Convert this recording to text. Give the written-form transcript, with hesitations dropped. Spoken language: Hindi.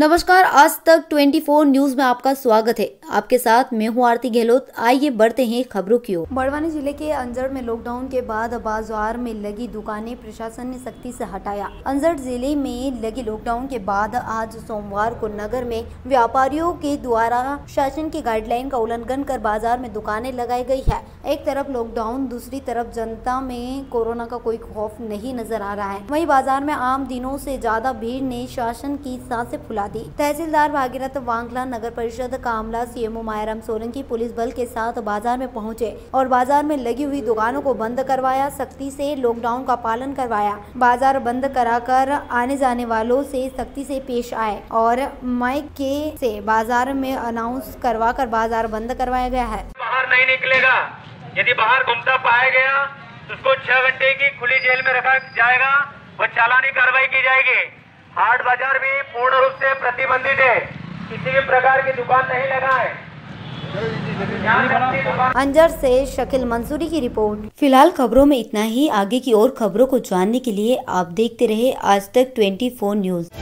नमस्कार, आज तक 24 न्यूज में आपका स्वागत है। आपके साथ मैं हूं आरती गहलोत। आइए बढ़ते हैं खबरों की ओर। बड़वानी जिले के अंजड़ में लॉकडाउन के बाद बाजार में लगी दुकानें प्रशासन ने सख्ती से हटाया। अंजड़ जिले में लगी लॉकडाउन के बाद आज सोमवार को नगर में व्यापारियों के द्वारा शासन की गाइडलाइन का उल्लंघन कर बाजार में दुकानें लगाई गई है। एक तरफ लॉकडाउन, दूसरी तरफ जनता में कोरोना का कोई खौफ नहीं नजर आ रहा है। वहीं बाजार में आम दिनों से ज्यादा भीड़ ने शासन की सांसें फुला दी। तहसीलदार भागीरथ वांगला, नगर परिषद कामला, सीएमओ मायाराम सोलंकी पुलिस बल के साथ बाजार में पहुंचे और बाजार में लगी हुई दुकानों को बंद करवाया। सख्ती से लॉकडाउन का पालन करवाया। बाजार बंद कराकर आने जाने वालों से सख्ती से पेश आए और माइक के से बाजार में अनाउंस करवा कर बाजार बंद करवाया गया है। बाहर नहीं निकलेगा। यदि बाहर घूमता पाया गया तो उसको 6 घंटे की खुली जेल में रखा जाएगा व चालानी कार्रवाई की जाएगी। हाट बाजार भी पूर्ण रूप से प्रतिबंधित है। किसी भी प्रकार की दुकान नहीं लगाए। अंजड़ से शकील मंसूरी की रिपोर्ट। फिलहाल खबरों में इतना ही। आगे की और खबरों को जानने के लिए आप देखते रहे आज तक 24 न्यूज।